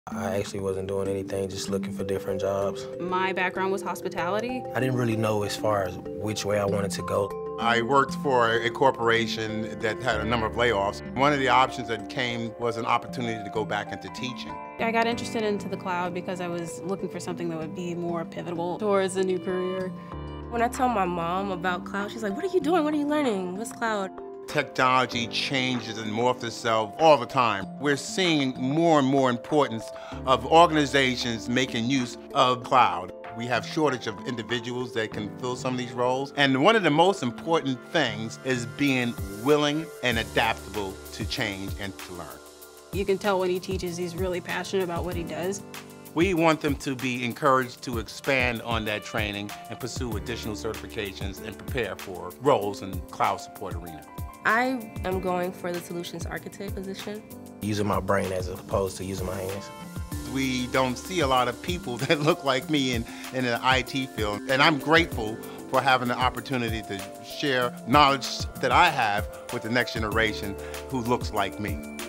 I actually wasn't doing anything, just looking for different jobs. My background was hospitality. I didn't really know as far as which way I wanted to go. I worked for a corporation that had a number of layoffs. One of the options that came was an opportunity to go back into teaching. I got interested into the cloud because I was looking for something that would be more pivotal towards a new career. When I tell my mom about cloud, she's like, "What are you doing? What are you learning? What's cloud?" Technology changes and morphs itself all the time. We're seeing more and more importance of organizations making use of cloud. We have shortage of individuals that can fill some of these roles. And one of the most important things is being willing and adaptable to change and to learn. You can tell when he teaches, he's really passionate about what he does. We want them to be encouraged to expand on that training and pursue additional certifications and prepare for roles in the cloud support arena. I am going for the solutions architect position. Using my brain as opposed to using my hands. We don't see a lot of people that look like me in the IT field, and I'm grateful for having the opportunity to share knowledge that I have with the next generation who looks like me.